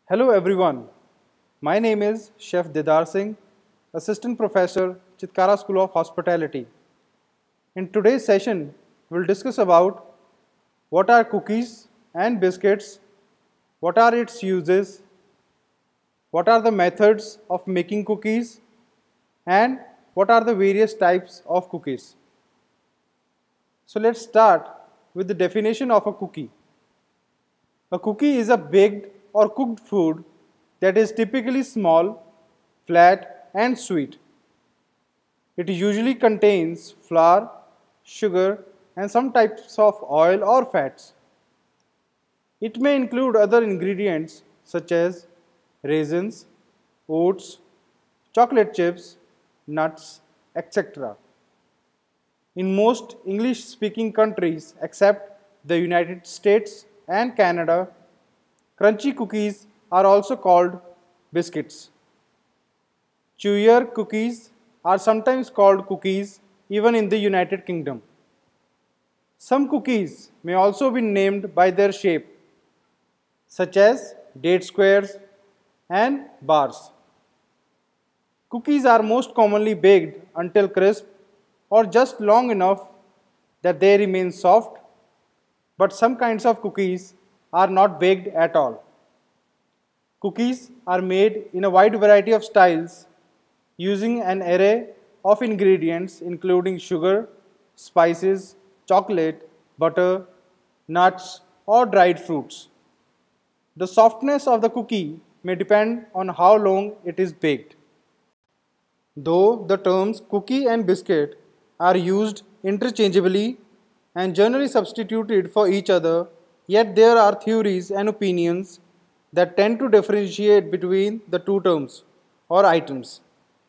Hello everyone. My name is Chef Didar Singh, Assistant Professor, Chitkara School of Hospitality. In today's session, we'll discuss about what are cookies and biscuits, what are its uses, what are the methods of making cookies, and what are the various types of cookies. So let's start with the definition of a cookie. A cookie is a baked or cooked food that is typically small, flat, and sweet. It usually contains flour, sugar, and some types of oil or fats. It may include other ingredients such as raisins, oats, chocolate chips, nuts, etc. In most English speaking countries except the United States and Canada, crunchy cookies are also called biscuits. Chewier cookies are sometimes called cookies even in the United Kingdom. Some cookies may also be named by their shape, such as date squares and bars. Cookies are most commonly baked until crisp or just long enough that they remain soft, but some kinds of cookies are not baked at all. Cookies are made in a wide variety of styles using an array of ingredients including sugar, spices, chocolate, butter, nuts, or dried fruits. The softness of the cookie may depend on how long it is baked. Though the terms cookie and biscuit are used interchangeably and generally substituted for each other, yet there are theories and opinions that tend to differentiate between the two terms or items.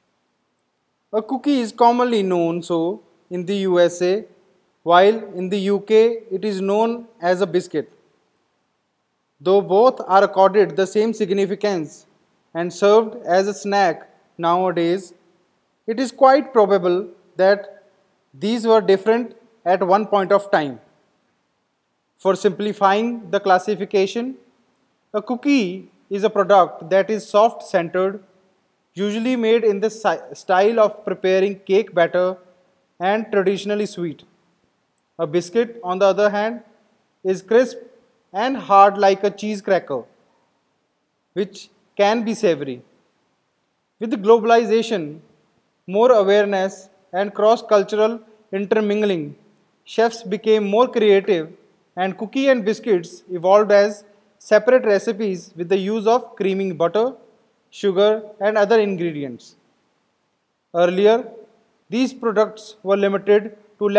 A cookie is commonly known so in the USA, while in the UK it is known as a biscuit. Though both are accorded the same significance and served as a snack nowadays, it is quite probable that these were different at one point of time. For simplifying the classification, a cookie is a product that is soft centered, usually made in the style of preparing cake batter and traditionally sweet. A biscuit, on the other hand, is crisp and hard like a cheese cracker, which can be savory. With globalization, more awareness, and cross cultural intermingling, chefs became more creative, and cookie and biscuits evolved as separate recipes with the use of creaming butter, sugar, and other ingredients. Earlier, these products were limited to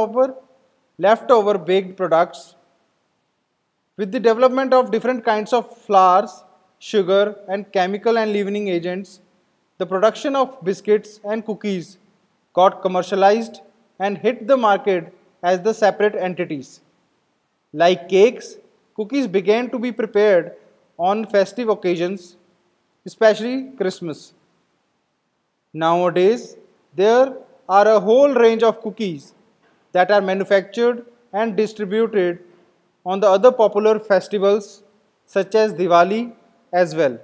leftover baked products. With the development of different kinds of flours, sugar, and chemical and leavening agents, the production of biscuits and cookies got commercialized and hit the market as the separate entities. Like cakes, cookies began to be prepared on festive occasions, especially Christmas. Nowadays, there are a whole range of cookies that are manufactured and distributed on the other popular festivals such as Diwali as well.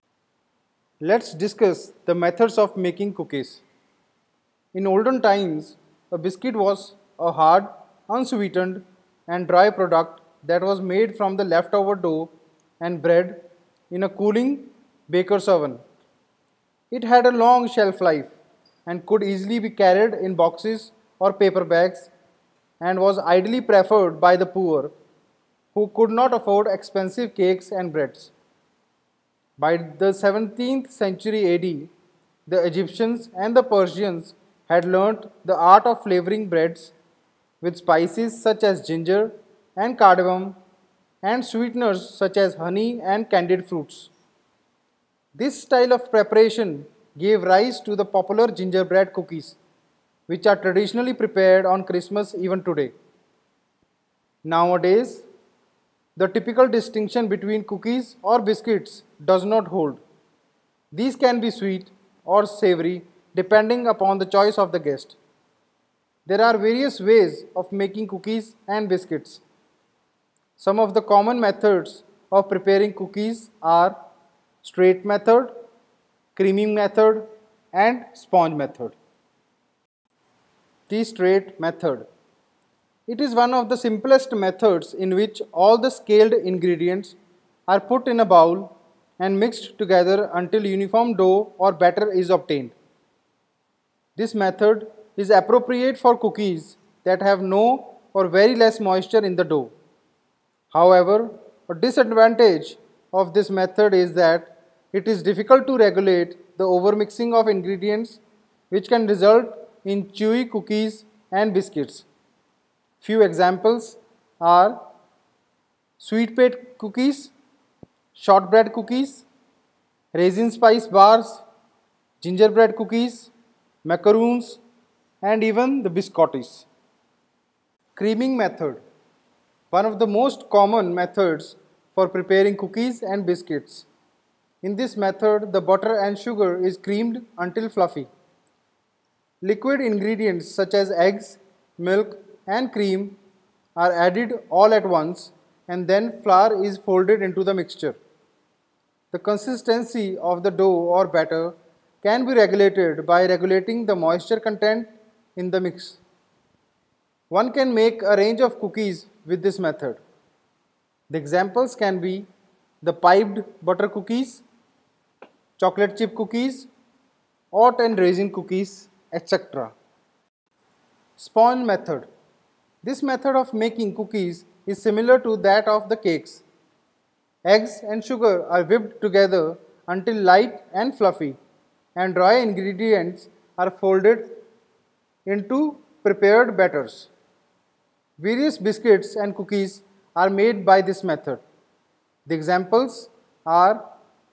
Let's discuss the methods of making cookies. In olden times, a biscuit was a hard, unsweetened, and dry product that was made from the leftover dough and bread in a cooling baker's oven. It had a long shelf life and could easily be carried in boxes or paper bags and was ideally preferred by the poor who could not afford expensive cakes and breads. By the 17th century AD, the Egyptians and the Persians had learnt the art of flavoring breads with spices such as ginger and cardamom and sweeteners such as honey and candied fruits. This style of preparation gave rise to the popular gingerbread cookies, which are traditionally prepared on Christmas even today. Nowadays, the typical distinction between cookies or biscuits does not hold. These can be sweet or savory depending upon the choice of the guest. There are various ways of making cookies and biscuits. Some of the common methods of preparing cookies are straight method, creaming method, and sponge method. The straight method. It is one of the simplest methods in which all the scaled ingredients are put in a bowl and mixed together until uniform dough or batter is obtained. This method is appropriate for cookies that have no or very less moisture in the dough. However, a disadvantage of this method is that it is difficult to regulate the overmixing of ingredients, which can result in chewy cookies and biscuits. Few examples are sweet baked cookies, shortbread cookies, raisin spice bars, gingerbread cookies, macaroons, and even the biscottis. Creaming method. One of the most common methods for preparing cookies and biscuits. In this method, the butter and sugar is creamed until fluffy. Liquid ingredients such as eggs, milk, and cream are added all at once, and then flour is folded into the mixture. The consistency of the dough or batter can be regulated by regulating the moisture content in the mix. One can make a range of cookies with this method. The examples can be the piped butter cookies, chocolate chip cookies, oat and raisin cookies, etc. Sponge method. This method of making cookies is similar to that of the cakes. Eggs and sugar are whipped together until light and fluffy, and dry ingredients are folded into prepared batters. Various biscuits and cookies are made by this method. The examples are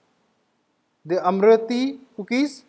the Amrati cookies,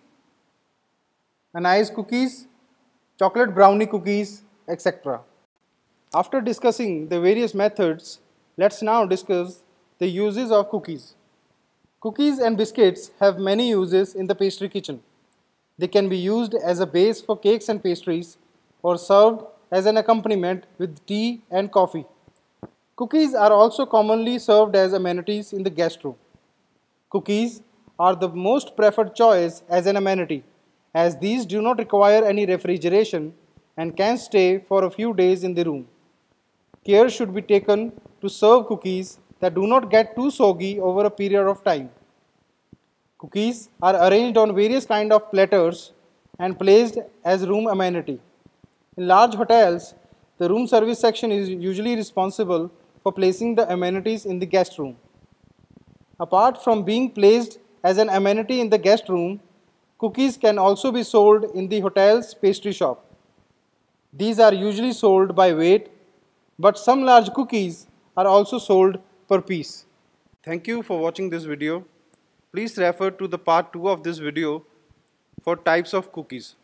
anise cookies, chocolate brownie cookies, etc. After discussing the various methods, let's now discuss the uses of cookies. Cookies and biscuits have many uses in the pastry kitchen. They can be used as a base for cakes and pastries or served as an accompaniment with tea and coffee. Cookies are also commonly served as amenities in the guest room. Cookies are the most preferred choice as an amenity, as these do not require any refrigeration and can stay for a few days in the room. Care should be taken to serve cookies that do not get too soggy over a period of time. Cookies are arranged on various kinds of platters and placed as room amenity. In large hotels, the room service section is usually responsible for placing the amenities in the guest room. Apart from being placed as an amenity in the guest room, cookies can also be sold in the hotel's pastry shop. These are usually sold by weight, but some large cookies are also sold per piece. Thank you for watching this video. Please refer to the part 2 of this video for types of cookies.